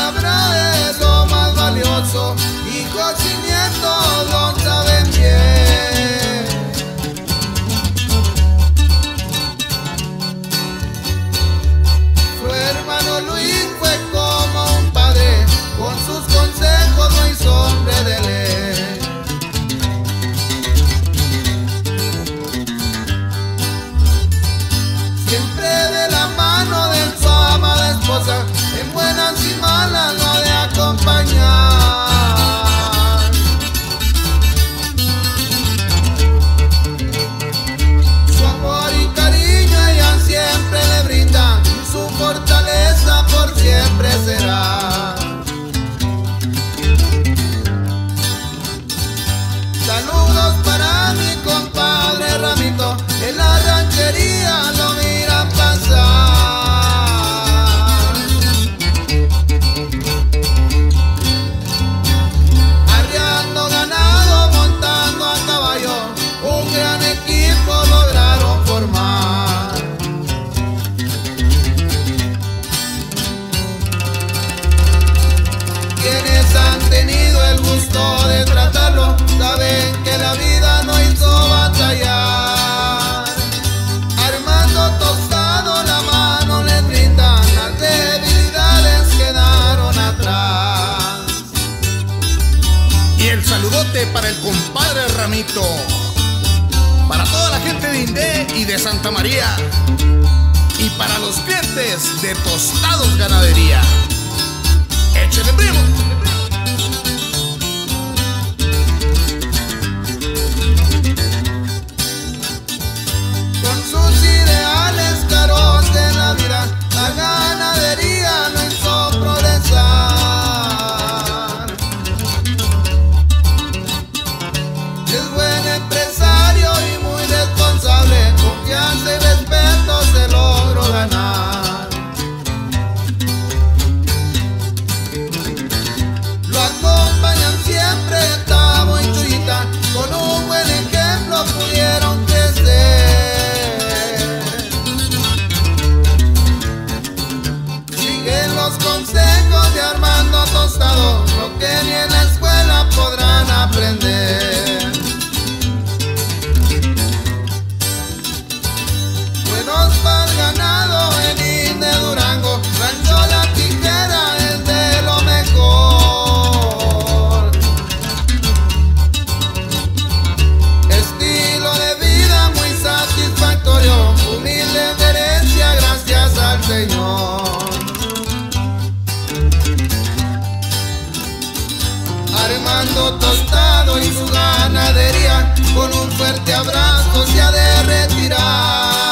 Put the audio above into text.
palabra es lo más valioso, hijos y nietos lo saben bien. Su hermano Luis fue como un padre, con sus consejos no hizo hombre de ley. Siempre de la mano de su amada esposa, en buenas y malas lo ha de acompañar. Su amor y cariño ella siempre le brinda, y su fortaleza por siempre será. Saludos para mi compadre Ramito, en la ranchería lo miran pasar. Arriando ganado, montando a caballo, un gran equipo lograron formar. Quienes han tenido el gusto de tratarlo, saben que la vida no hizo batallar. Armando Tostado la mano les brinda, las debilidades quedaron atrás. Y el saludote para el compadre Ramito, para toda la gente de Indé y de Santa María, y para los clientes de Tostados Ganadería. ¡Échale, primo! Con sus ideales caros de la vida, la ganadería lo hizo progresar. Es buen empresario y muy responsable, confianza y respeto se logró ganar. Lo acompañan siempre Tavo y Chuyita, con un buen ejemplo pudieron crecer. Siguen los consejos de Armando Tostado, lo que ni en la escuela podrán aprender. Buenos para el ganado en Inde Durango, Rancho La Tijera es de lo mejor. Estilo de vida muy satisfactorio, humilde de herencia gracias al Señor. Armando Tostado y su ganadería, con un fuerte abrazo se ha de retirar.